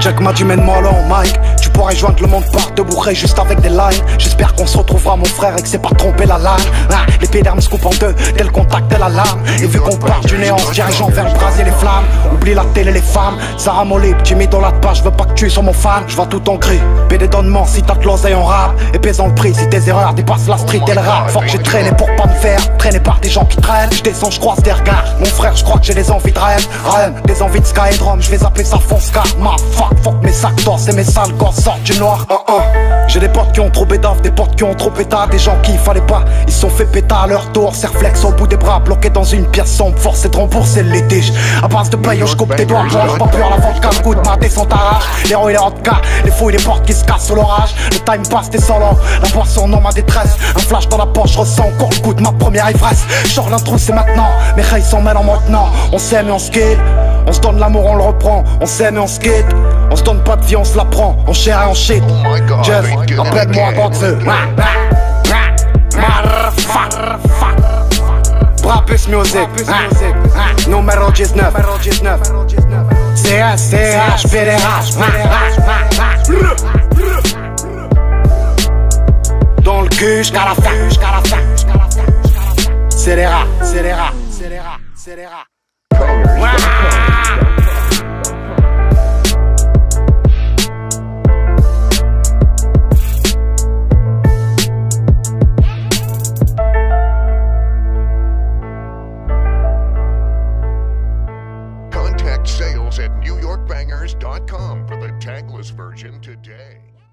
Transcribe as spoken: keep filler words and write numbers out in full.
Jack m'a dit mène-moi là en Mike. Tu pourrais joindre le monde par te bourrer juste avec des lines. J'espère qu'on se retrouvera mon frère et que c'est pas tromper la lame. ah, L'épiderme se coupe en deux dès le contact de la lame. Et vu qu'on part du néant, se dirigeant vers le brasier les flammes. Oublie la télé les femmes. Sarah Molly, petit mis dans la page, je veux pas que tu sois mon fan. Je vois tout en gris, pédé donnement si t'as de l'oseille en rap. Et pesant le prix si tes erreurs dépassent la street et le rap. Faut que j'ai traîné pour pas me faire traîner par des gens qui traînent. Je descends, je croise des regards. Mon frère, je crois que j'ai des envies de rêve. Rêve, des envies de Sky et Drum. Je vais appeler ça Fonska. Ma fuck, fuck mes sacs d'or, c'est mes sales gosses sortent du noir. uh -uh. J'ai des potes qui ont trop bédave, des potes qui ont trop pétard. Des gens qui il fallait pas, ils se sont fait pétard à leur tour. Serflex au bout des bras, bloqués dans une pièce sombre. Forcé de rembourser le litige. À base de paye, je coupe tes doigts. Plonge pas pur, la vente qu'un coup de ma descente arrache. Les roues et les hot cas, les fouilles, les portes qui se cassent sous l'orage. Le time passe, t'es solo. La boisson non ma détresse. Un flash dans la poche, je ressens encore le goût de ma première ivresse. Genre l'intro c'est maintenant, mes rails s'en mêlent en maintenant. On s'aime et on se quitte. On se donne l'amour, on le reprend. On s'aime et on se quitte. On se donne pas de vie, on se la prend. On share et on shit. Jeff, appelle-moi Godfeu. Brapus Music, numéro dix-neuf. C S C H P D H. Dans le cul jusqu'à la fin. C'est les rats, c'est les rats, c'est les rats, c'est les rats. Contact sales at new york bangers dot com for the tagless version today.